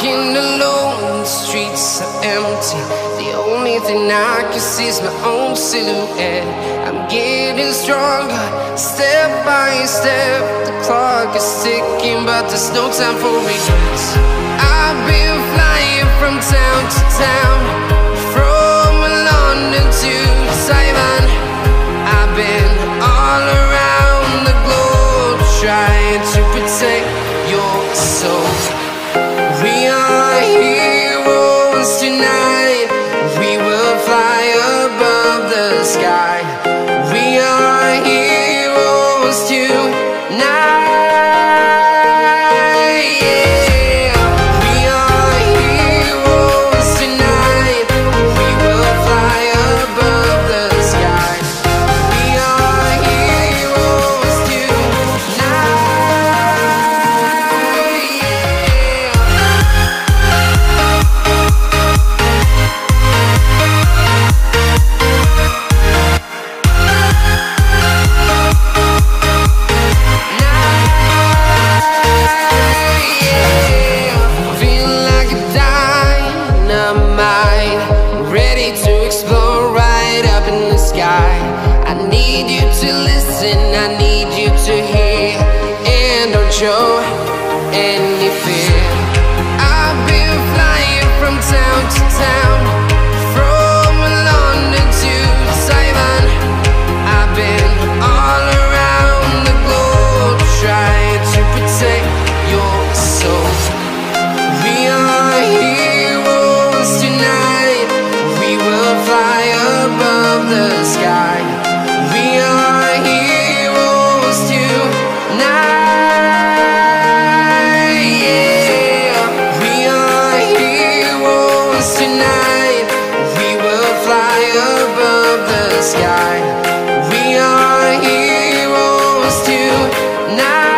walking alone, the streets are empty. The only thing I can see is my own silhouette. I'm getting stronger, step by step. The clock is ticking, but there's no time for regrets. I've been flying from town to town, from London to Taiwan. I've been all around the globe, trying to protect your soul. We are heroes tonight. We will fly above the sky. We are heroes tonight. Yeah. We are heroes tonight. We will fly above the sky. We are heroes tonight. I need you to listen, I need you to hear, and don't show any fear. I've been flying from town to town, from London to Taiwan. I've been all around the globe, trying to protect your soul. We are heroes tonight. We will fly above the sky. We are heroes tonight. Yeah. We are heroes tonight. We will fly above the sky. We are heroes tonight.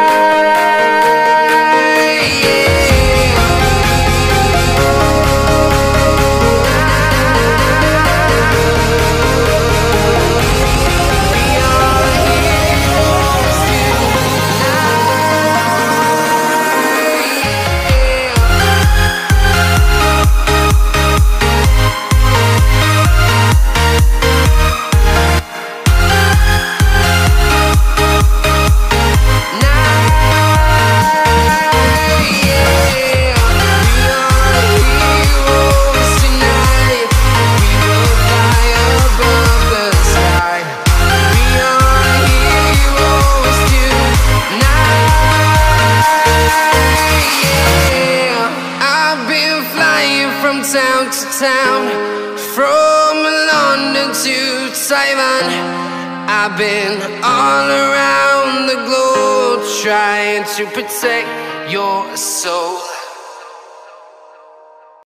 From town to town, from London to Taiwan. I've been all around the globe, trying to protect your soul.